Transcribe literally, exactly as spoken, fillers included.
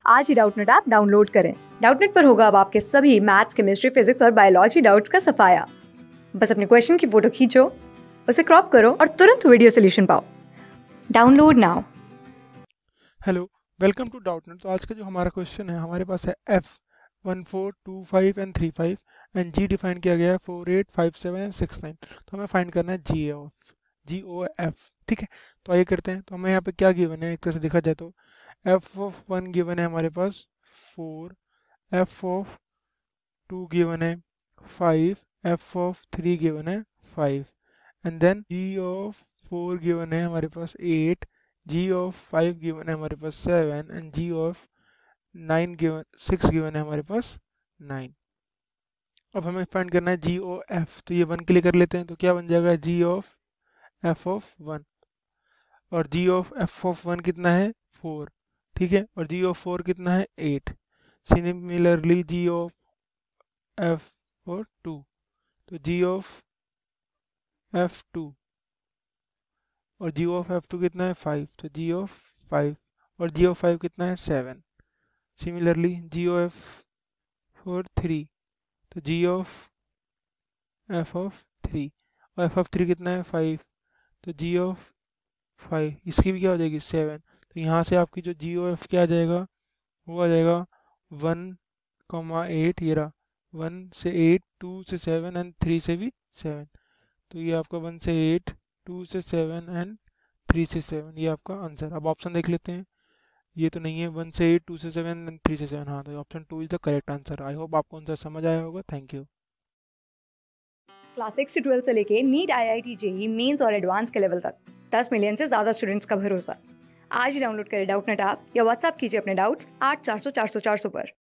आज ही Doubtnut app download करें। डाउटनेट पर होगा अब आपके सभी मैथ्स, केमिस्ट्री, फिजिक्स और बायोलॉजी डाउट्स का सफाया। बस अपने क्वेश्चन की फोटो खींचो, उसे क्रॉप करो और तुरंत वीडियो सोल्यूशन पाओ। Download now. Hello, welcome to Doubtnut. तो आज का जो हमारा क्वेश्चन है, हमारे पास है F one four two five and three five and G define किया गया है four eight five seven and six nine. तो हमें फाइंड करना है जी ऑफ जी ओ एफ। ठीक है, तो आइए करते हैं। तो हमें यहाँ पे क्या गिवन है, एक तरह से देखा जाए तो एफ ऑफ वन गिवन है हमारे पास four, F of two given है five, F of three given है five, and then G of four given है हमारे पास eight, G of five given है हमारे पास seven and G of nine given six given है हमारे पास नाइन। अब हमें फाइंड करना है जी ओ एफ। तो ये वन के लिए कर लेते हैं। तो क्या बन जाएगा G of F of one, और G of F of one कितना है फोर, ठीक है, और जी ऑफ फोर कितना है eight. Similarly G of F for two, तो जी ऑफ एफ टू और जी ऑफ एफ टू कितना है फाइव, तो जी ऑफ फाइव, और जी ऑफ फाइव कितना है seven. Similarly G of F for three, तो G of F of three, और एफ ऑफ थ्री कितना है फाइव, तो जी ऑफ फाइव, इसकी भी क्या हो जाएगी सेवन। तो यहाँ से आपकी जो जी ओ एफ क्या आ जाएगा, वो आ जाएगा वन कॉमा एट, ये रहा वन से एट, टू से सेवन एंड थ्री से भी सेवन। तो ये आपका वन से एट, टू से सेवन एंड थ्री से सेवन, ये आपका आंसर। अब ऑप्शन देख लेते हैं। ये तो नहीं है, वन से एट, टू से सेवन एंड थ्री से सेवन। हाँ, तो option two is the correct answer. I hope आपको आंसर समझ आया होगा। Thank you. क्लास सिक्स से ट्वेल्थ से लेके NEET, I I T, JEE mains और एडवांस के लेवल तक दस मिलियन से ज्यादा स्टूडेंट्स का भरोसा। आज ही डाउनलोड करें डाउटनेट ऐप या व्हाट्सएप कीजिए अपने डाउट्स आठ चार सौ चार सौ चार सौ पर।